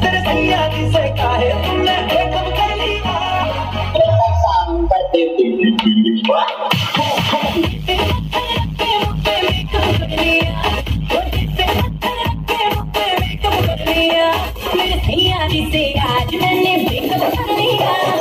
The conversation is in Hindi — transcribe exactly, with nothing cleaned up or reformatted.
तेरे भैया जी से काहे तुमने ब्रेकअप कर लिया। मेरे भैया जी से आज मैंने ब्रेकअप कर लिया।